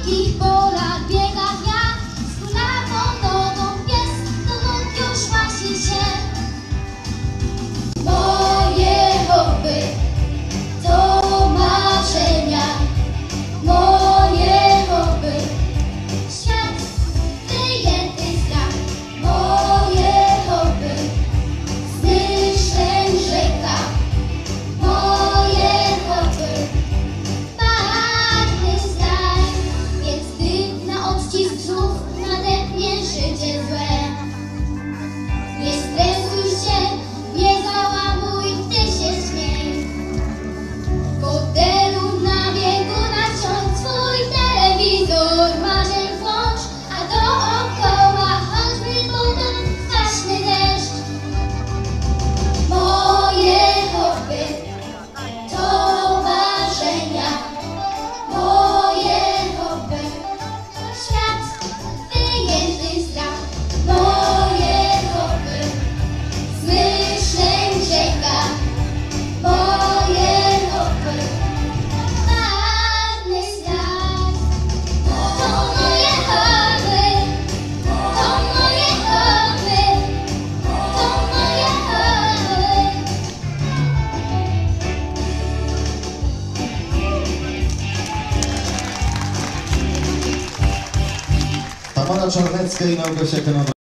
dzikich polach biega wiatr, z kulawą nogą pies, dokąd już pasi się. Moje hobby to marzenia, moje hobby świat wyjęty z ram, moje hobby z myśleń rzeka, moje hobby barwny staj, więc gdy na odcisk słów nadepnie życie złe, nie stresuj się, nie załamuj, ty się śmiej. W fotelu na biegu naciąć swój telewizor, marzeń włącz, a dookoła choćby potem kwaśny deszcz. Moje hobby to marzenia, moje hobby świat wyjęty z ram, moje hobby z myśleń rzeka, moje hobby barwny staj. To moje hobby, to moje hobby, to moje hobby. Tamara Czarnecka i Małgosia Konowa.